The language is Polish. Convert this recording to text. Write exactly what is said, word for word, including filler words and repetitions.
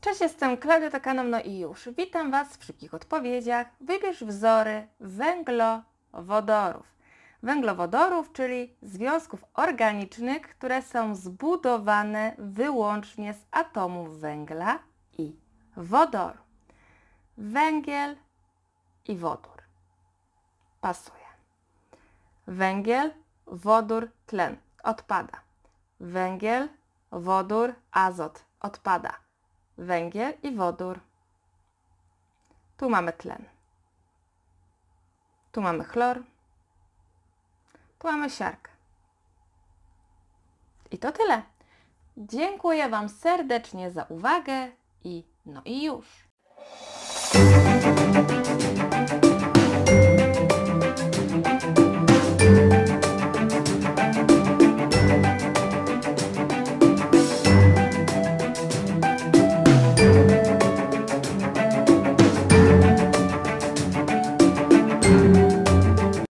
Cześć, jestem Klaudia Tokanom, no i już. Witam Was w szybkich odpowiedziach. Wybierz wzory węglowodorów. Węglowodorów, czyli związków organicznych, które są zbudowane wyłącznie z atomów węgla i wodoru. Węgiel i wodór. Pasuje. Węgiel, wodór, tlen. Odpada. Węgiel, wodór, azot. Odpada. Węgiel i wodór. Tu mamy tlen. Tu mamy chlor. Tu mamy siarkę. I to tyle. Dziękuję Wam serdecznie za uwagę i no i już.